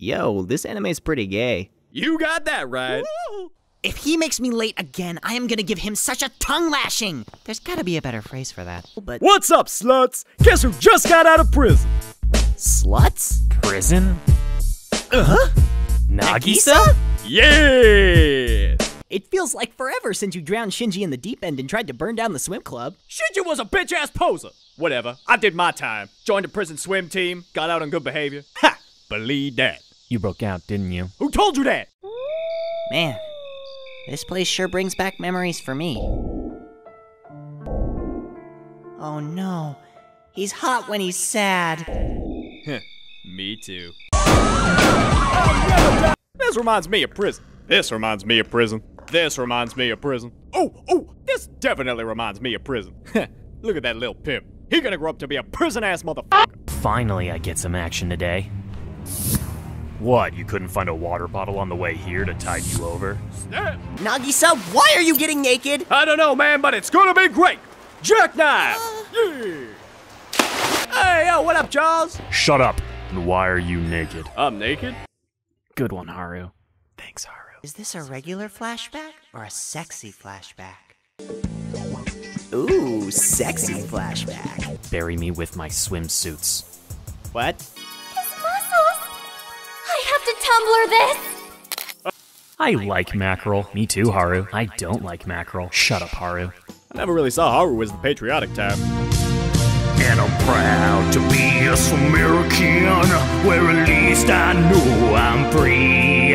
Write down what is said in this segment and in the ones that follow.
Yo, this anime's pretty gay. You got that right. If he makes me late again, I am gonna give him such a tongue lashing. There's gotta be a better phrase for that. But What's up, sluts? Guess who just got out of prison? sluts? Prison? Nagisa? Yeah! It feels like forever since you drowned Shinji in the deep end and tried to burn down the swim club. Shinji was a bitch-ass poser. Whatever, I did my time. Joined the prison swim team, got out on good behavior. Ha! Believe that. You broke out, didn't you? Who told you that? Man, this place sure brings back memories for me. Oh no, he's hot when he's sad. Me too. This reminds me of prison. This reminds me of prison. This reminds me of prison. Oh, this definitely reminds me of prison. Look at that little pimp. He gonna grow up to be a prison-ass motherfucker. Finally, I get some action today. What, you couldn't find a water bottle on the way here to tide you over? Snap. Nagisa, why are you getting naked? I don't know, man, but it's gonna be great. Jackknife! Yeah! Hey, yo, what up, Charles? Shut up! And why are you naked? I'm naked? Good one, Haru. Thanks, Haru. Is this a regular flashback or a sexy flashback? Ooh, sexy flashback. Bury me with my swimsuits. What? His muscles! I have to Tumblr this! I like mackerel. Me too, Haru. I don't like mackerel. Shut up, Haru. I never really saw Haru as the patriotic type. And I'm proud to be a American, where at least I know I'm free.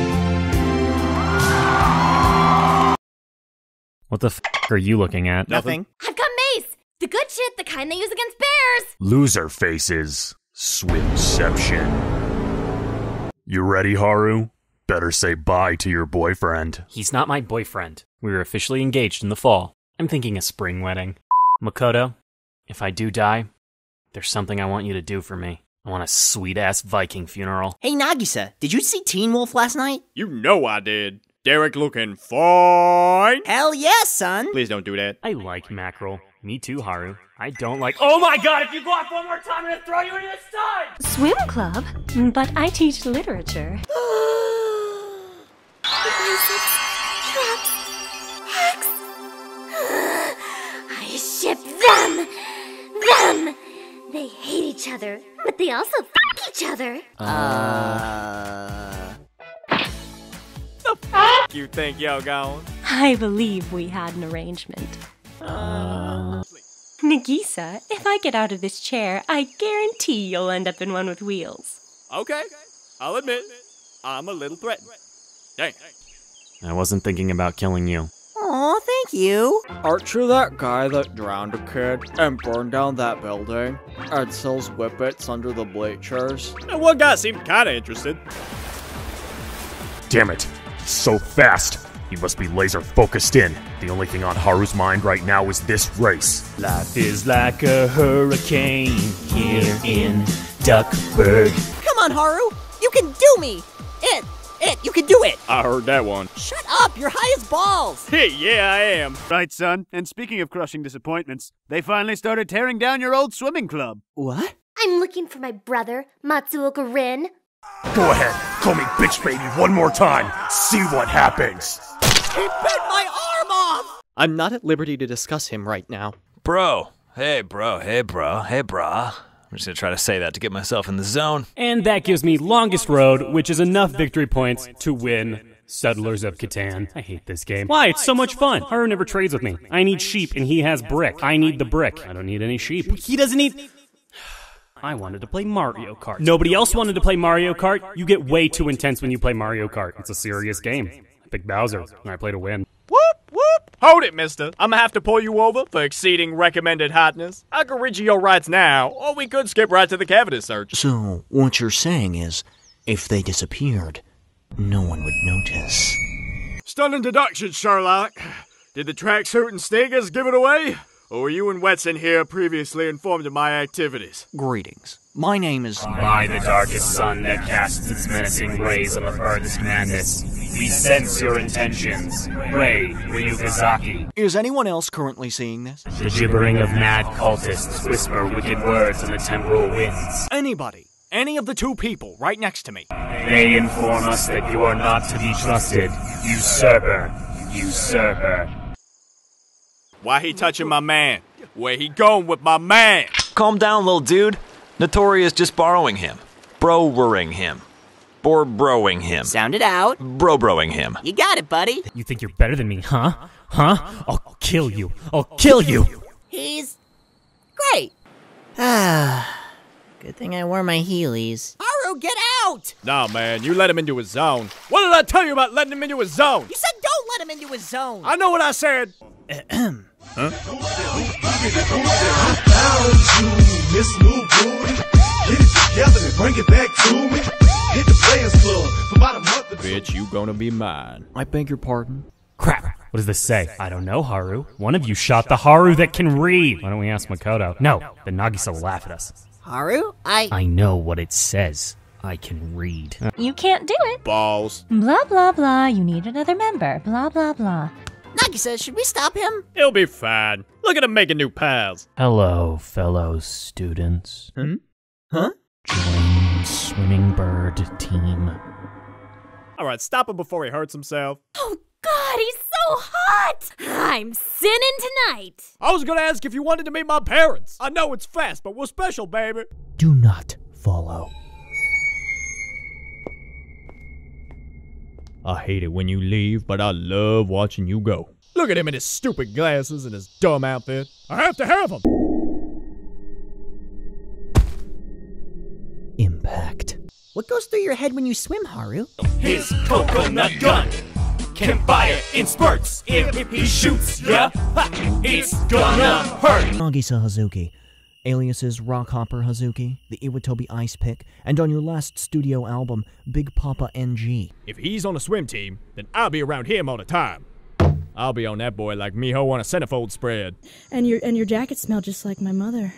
What the f are you looking at? Nothing. I've got mace! The good shit, the kind they use against bears! Loser faces. Swimception. You ready, Haru? Better say bye to your boyfriend. He's not my boyfriend. We were officially engaged in the fall. I'm thinking a spring wedding. Makoto, if I do die, there's something I want you to do for me. I want a sweet-ass Viking funeral. Hey Nagisa, did you see Teen Wolf last night? You know I did. Derek looking fine. Hell yeah, son! Please don't do that. I like mackerel. Me too, Haru. I don't like— Oh my god, if you go off one more time, I'm gonna throw you into the sun! Swim club? But I teach literature. Basics, traps, hacks. I ship them! Them! They hate each other, but they also f*** each other. You think y'all going? I believe we had an arrangement. Nagisa, if I get out of this chair, I guarantee you'll end up in one with wheels. Okay, I'll admit, I'm a little threatened. Dang. I wasn't thinking about killing you. Aw, thank you. Aren't you that guy that drowned a kid and burned down that building and sells whippets under the bleachers? And one guy seemed kinda interested. Damn it. So fast. He must be laser focused in. The only thing on Haru's mind right now is this race. Life is like a hurricane here in Duckburg. Come on, Haru! You can do me! You can do it! I heard that one. Shut up! You're high as balls! Hey, yeah, I am. Right, son. And speaking of crushing disappointments, they finally started tearing down your old swimming club. What? I'm looking for my brother, Matsuoka Rin. Go ahead, call me bitch baby one more time. See what happens. He bit my arm off! I'm not at liberty to discuss him right now. Bro. Hey, bro. Hey, bro. Hey, brah. I'm just gonna try to say that to get myself in the zone. And that gives me longest road, which is enough victory points to win Settlers of Catan. I hate this game. Why? It's so much fun. Haru never trades with me. I need sheep and he has brick. I need the brick. I don't need any sheep. He doesn't need... I wanted to play Mario Kart. Nobody else wanted to play Mario Kart. You get way too intense when you play Mario Kart. It's a serious game. I picked Bowser, and I play to win. Whoop, whoop. Hold it, mister. I'm gonna have to pull you over for exceeding recommended hotness. I can read you your rights now, or we could skip right to the cavity search. So, what you're saying is, if they disappeared, no one would notice. Stunning deduction, Sherlock. Did the tracksuit and sneakers give it away? Or were you and Wetson here previously informed of my activities? Greetings. My name is... By the darkest sun that casts its menacing rays on the furthest madness, we sense your intentions. Rei Ryukazaki. Is anyone else currently seeing this? The gibbering of mad cultists whisper wicked words in the temporal winds. Anybody any of the two people right next to me. They inform us that you are not to be trusted. Usurper. Usurper. Why he touching my man? Where he going with my man? Calm down, little dude. Notorious just borrowing him. Bro-wering him. Bor-broing him. Sound it out. Bro-broing him. You got it, buddy. You think you're better than me, huh? Huh? I'll kill you. I'll kill you. He's great. Good thing I wore my Heelys. Haru, get out! Nah, man, you let him into his zone. What did I tell you about letting him into his zone? You said don't let him into his zone. I know what I said. Huh? Bitch, you gonna be mine. I beg your pardon? Crap. What does this say? I don't know, Haru. One of you shot the Haru that can read. Why don't we ask Makoto? No, then Nagisa will laugh at us. Haru, I know what it says. I can read. You can't do it. Balls. Blah, blah, blah. You need another member. Blah, blah, blah. Nagisa, should we stop him? He'll be fine. Look at him making new pals. Hello, fellow students. Huh? Join Swimming Bird team. Alright, stop him before he hurts himself. Oh God, he's so hot! I'm sinning tonight. I was gonna ask if you wanted to meet my parents. I know it's fast, but we're special, baby. Do not follow. I hate it when you leave, but I love watching you go. Look at him in his stupid glasses and his dumb outfit. I have to have him. Impact. What goes through your head when you swim, Haru? His coconut gun can fire in spurts. If he shoots ya, it's gonna hurt. Nagisa Hazuki, aliases Rockhopper Hazuki, the Iwatobi Ice Pick, and on your last studio album, Big Papa NG. If he's on a swim team, then I'll be around him all the time. I'll be on that boy like Miho on a centerfold spread. And your jacket smelled just like my mother.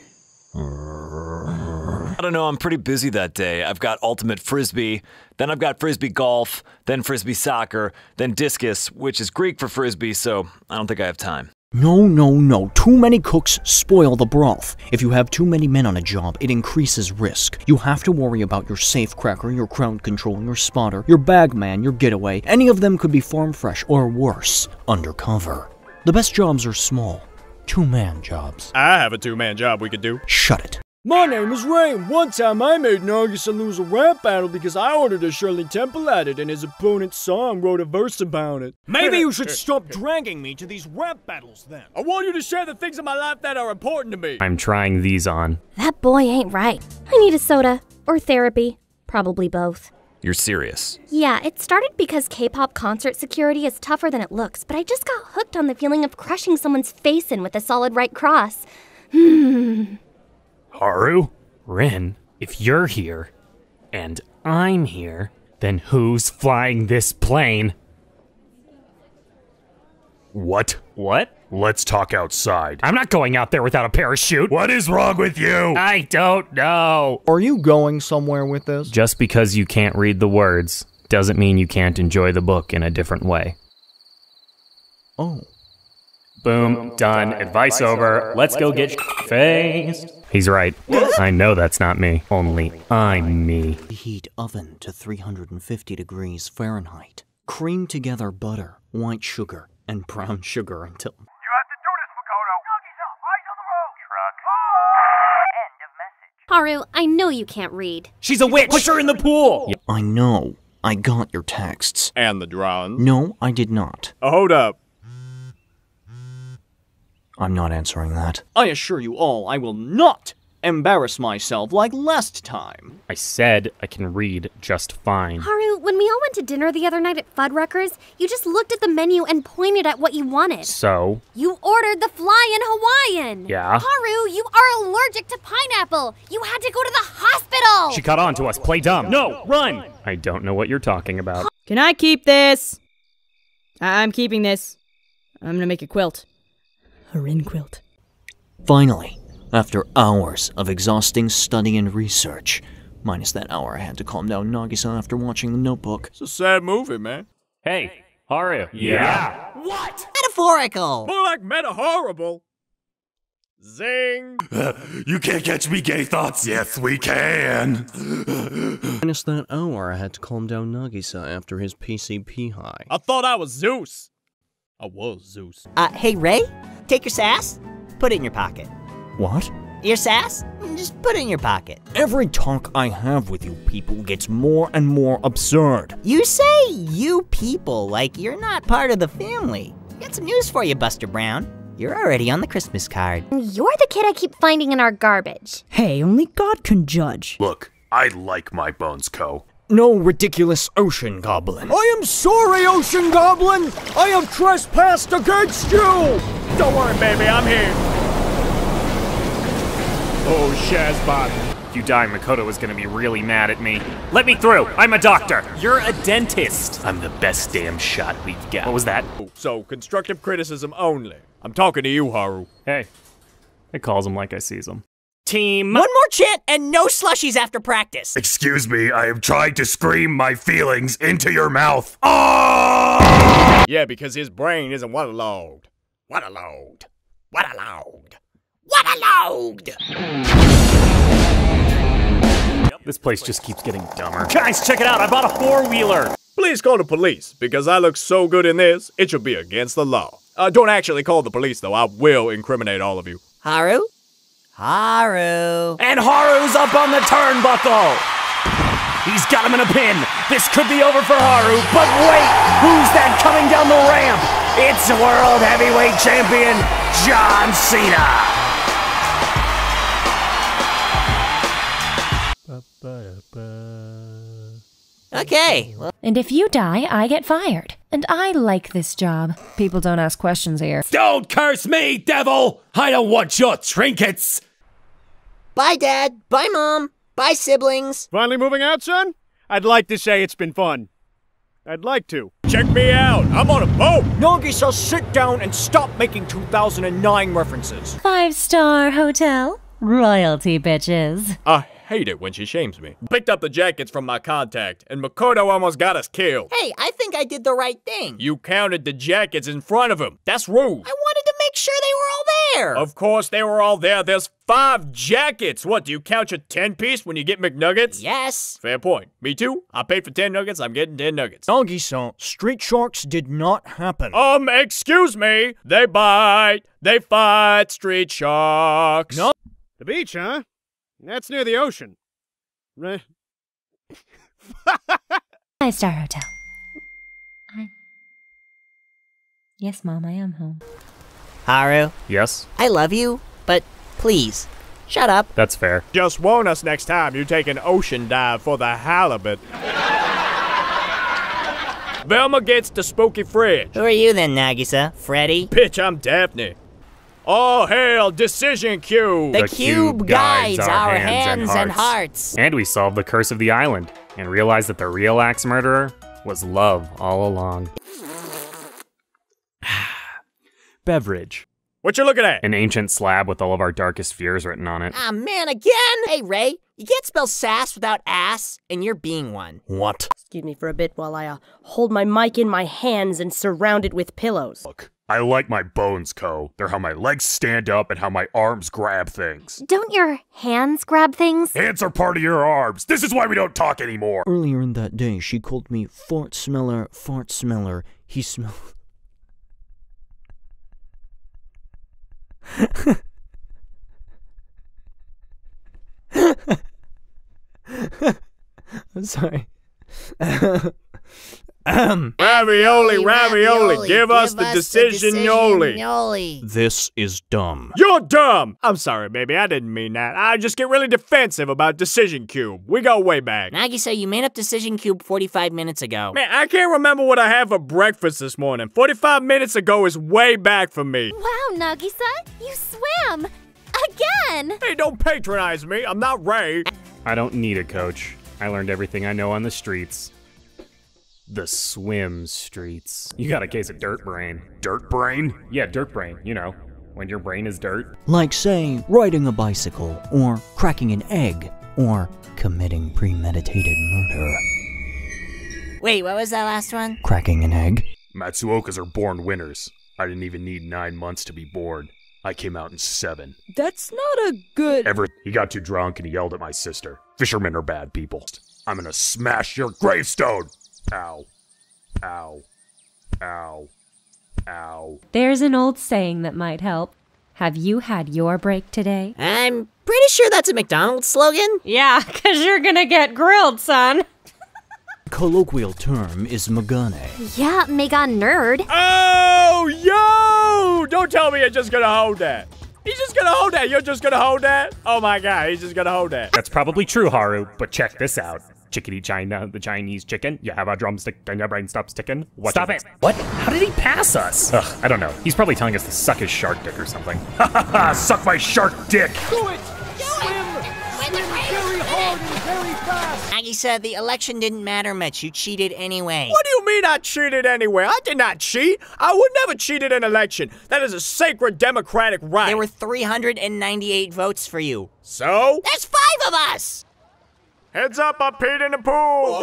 I don't know, I'm pretty busy that day. I've got ultimate frisbee, then I've got frisbee golf, then frisbee soccer, then discus, which is Greek for frisbee, so I don't think I have time. No. Too many cooks spoil the broth. If you have too many men on a job, it increases risk. You have to worry about your safecracker, your crowd control, your spotter, your bagman, your getaway. Any of them could be farm fresh, or worse, undercover. The best jobs are small. Two-man jobs. I have a two-man job we could do. Shut it. My name is Rain. One time I made Nagisa lose a rap battle because I ordered a Shirley Temple at it and his opponent's song wrote a verse about it. Maybe you should stop dragging me to these rap battles then. I want you to share the things in my life that are important to me. I'm trying these on. That boy ain't right. I need a soda. Or therapy. Probably both. You're serious? Yeah, it started because K-pop concert security is tougher than it looks, but I just got hooked on the feeling of crushing someone's face in with a solid right cross. Haru? Rin, if you're here, and I'm here, then who's flying this plane? What? What? Let's talk outside. I'm not going out there without a parachute. What is wrong with you? I don't know. Are you going somewhere with this? Just because you can't read the words doesn't mean you can't enjoy the book in a different way. Oh. Boom, done, advice over, let's go get faced. He's right. I know that's not me, only I'm me. Heat oven to 350 degrees Fahrenheit. Cream together butter, white sugar, and brown sugar until... You have to do this, Makoto! Nagisa, eyes on the road! Truck. End of message. Haru, I know you can't read. She's a witch! Push her in the pool! I know. I got your texts. And the drawings. No, I did not. Hold up. I'm not answering that. I assure you all, I will not embarrass myself like last time. I said I can read just fine. Haru, when we all went to dinner the other night at Fuddruckers, you just looked at the menu and pointed at what you wanted. So? You ordered the fly-in Hawaiian. Yeah? Haru, you are allergic to pineapple. You had to go to the hospital. She caught on to us. Play dumb. No, run! I don't know what you're talking about. Can I keep this? I'm keeping this. I'm gonna make a quilt. A Rin quilt. Finally, after hours of exhausting study and research, minus that hour I had to calm down Nagisa after watching The Notebook. It's a sad movie, man. Hey, Haru. Yeah? What? Metaphorical! More like meta-horrible. Zing! You can't catch me, gay thoughts. Yes, we can. Minus that hour, I had to calm down Nagisa after his PCP high. I thought I was Zeus. I was Zeus. Hey, Ray? Take your sass, put it in your pocket. What? Your sass? Just put it in your pocket. Every talk I have with you people gets more and more absurd. You say you people like you're not part of the family. Got some news for you, Buster Brown. You're already on the Christmas card. You're the kid I keep finding in our garbage. Hey, only God can judge. Look, I like my bones, Co. No ridiculous ocean goblin. I am sorry, Ocean Goblin! I have trespassed against you! Don't worry, baby, I'm here. Oh, Shazbot. If you die, Makoto is gonna be really mad at me. Let me through! I'm a doctor! You're a dentist! I'm the best damn shot we've got. What was that? So, constructive criticism only. I'm talking to you, Haru. Hey. It calls him like I sees him. Team! One more chant and no slushies after practice. Excuse me, I am trying to scream my feelings into your mouth. Oh! Yeah, because his brain isn't waterlogged. Waterlogged. Waterlogged. Waterlogged! This place just keeps getting dumber. Guys, check it out! I bought a four-wheeler! Please call the police, because I look so good in this, it should be against the law. Don't actually call the police, though. I will incriminate all of you. Haru? Haru. And Haru's up on the turnbuckle! He's got him in a pin! This could be over for Haru, but wait! Who's that coming down the ramp? It's World Heavyweight Champion, John Cena! Okay, well. And if you die, I get fired. And I like this job. People don't ask questions here. Don't curse me, devil! I don't want your trinkets! Bye, Dad. Bye, Mom. Bye, siblings. Finally moving out, son? I'd like to say it's been fun. I'd like to. Check me out. I'm on a boat. Nagisa, sit down and stop making 2009 references. 5-star hotel. Royalty, bitches. I hate it when she shames me. Picked up the jackets from my contact, and Makoto almost got us killed. Hey, I think I did the right thing. You counted the jackets in front of him. That's rude. I wanted to make sure they were all there. Of course they were all there. There's 5 jackets. What, do you count your 10-piece when you get McNuggets? Yes. Fair point. Me too. I paid for 10 nuggets. I'm getting 10 nuggets. Nagi-san, Street Sharks did not happen. Excuse me. They bite. They fight street sharks. No. The beach, huh? That's near the ocean. Right? 5-star hotel. Yes, Mom, I am home. Haru. Yes? I love you, but please, shut up. That's fair. Just warn us next time you take an ocean dive for the halibut. Velma gets the spooky fridge. Who are you then, Nagisa? Freddy? Bitch, I'm Daphne. All hail Decision Cube! The cube guides our hands and hearts. And we solved the curse of the island, and realized that the real axe murderer was love all along. Beverage. What you looking at? An ancient slab with all of our darkest fears written on it. Ah, man, again? Hey, Ray, you can't spell sass without ass, and you're being one. What? Excuse me for a bit while I hold my mic in my hands and surround it with pillows. Look, I like my bones, Co. They're how my legs stand up and how my arms grab things. Don't your hands grab things? Hands are part of your arms. This is why we don't talk anymore. Earlier in that day, she called me fart smeller, fart smeller. He smells. I'm sorry. Ravioli, give us the decision yoli. This is dumb. You're dumb! I'm sorry, baby, I didn't mean that. I just get really defensive about Decision Cube. We go way back. Nagisa, you made up Decision Cube 45 minutes ago. Man, I can't remember what I had for breakfast this morning. 45 minutes ago is way back for me. Wow, Nagisa, you swam! Again! Hey, don't patronize me. I'm not Ray. I don't need a coach. I learned everything I know on the streets. The swim streets. You got a case of dirt brain. Dirt brain? Yeah, dirt brain. You know, when your brain is dirt. Like, say, riding a bicycle, or cracking an egg, or committing premeditated murder. Wait, what was that last one? Cracking an egg? Matsuokas are born winners. I didn't even need 9 months to be bored. I came out in 7. That's not a good... He got too drunk and he yelled at my sister. Fishermen are bad people. I'm gonna smash your gravestone! Ow. Ow. Ow. Ow. There's an old saying that might help. Have you had your break today? I'm pretty sure that's a McDonald's slogan. Yeah, 'cause you're gonna get grilled, son. Colloquial term is Megane. Yeah, mega nerd. Oh, yo! Don't tell me you're just gonna hold that. He's just gonna hold that. You're just gonna hold that? Oh my god, he's just gonna hold that. That's probably true, Haru, but check this out. Chickadee China, the Chinese chicken. You have a drumstick and your brain stops ticking. Stop it! What? How did he pass us? Ugh, I don't know. He's probably telling us to suck his shark dick or something. Ha ha ha! Suck my shark dick! Do it! Swim very hard and very fast! Nagisa, the election didn't matter much. You cheated anyway. What do you mean I cheated anyway? I did not cheat. I would never cheat in an election. That is a sacred democratic right. There were 398 votes for you. So? There's 5 of us! Heads up, I peed in the pool.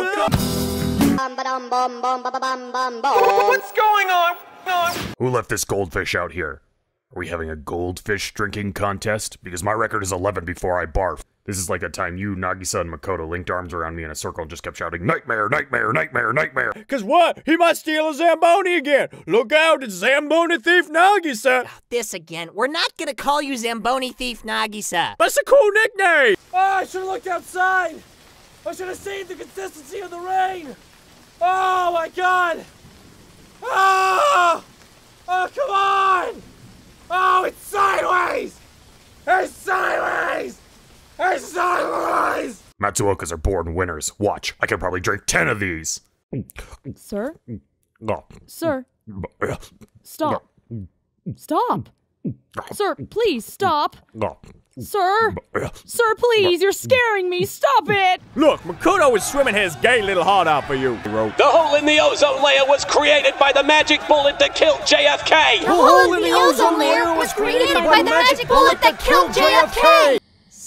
What's going on? Who left this goldfish out here? Are we having a goldfish drinking contest? Because my record is 11 before I barf. This is like that time you, Nagisa, and Makoto linked arms around me in a circle and just kept shouting, "Nightmare, nightmare, nightmare, nightmare." Cause what? He might steal a Zamboni again. Look out, it's Zamboni Thief Nagisa. This again. We're not gonna call you Zamboni Thief Nagisa. But it's a cool nickname. Oh, I should have looked outside. I should have seen the consistency of the rain. Oh my god. Oh, oh come on. Oh, it's sideways. It's sideways. It's sideways. Matsuokas are born winners. Watch, I can probably drink 10 of these. Sir? Sir? Stop. Stop. Sir, please stop. Sir? Sir, please, you're scaring me. Stop it. Look, Makoto is swimming his gay little heart out for you. The hole in the ozone layer was created by the magic bullet that killed JFK. The hole in the ozone layer was created by the magic bullet that killed JFK.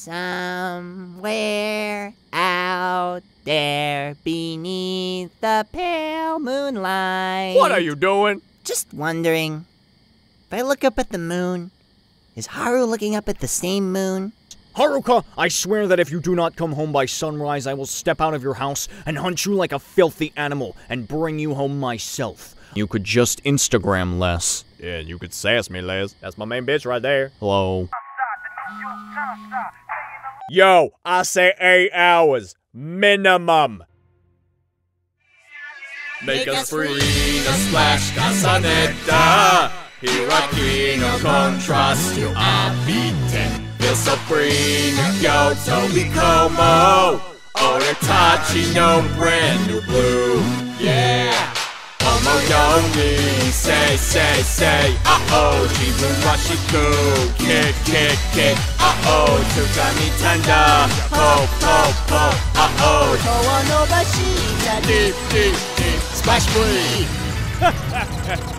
Somewhere out there beneath the pale moonlight. What are you doing? Just wondering. If I look up at the moon, is Haru looking up at the same moon? Haruka, I swear that if you do not come home by sunrise, I will step out of your house and hunt you like a filthy animal and bring you home myself. You could just Instagram less. Yeah, you could sass me, Les. That's my main bitch right there. Hello. Yo, I say 8 hours. Minimum. Make us free the splash Casaneta. Hiraki no contrast to Abite. Feel so free no Kyoto Ikomo. Oretachi no brand new blue. Yeah. Omoyoni, say, uh-oh, jibun wa shiku, kick, uh-oh, tsukami tanda, po, uh-oh, Kowa no bashi, deep, splash free.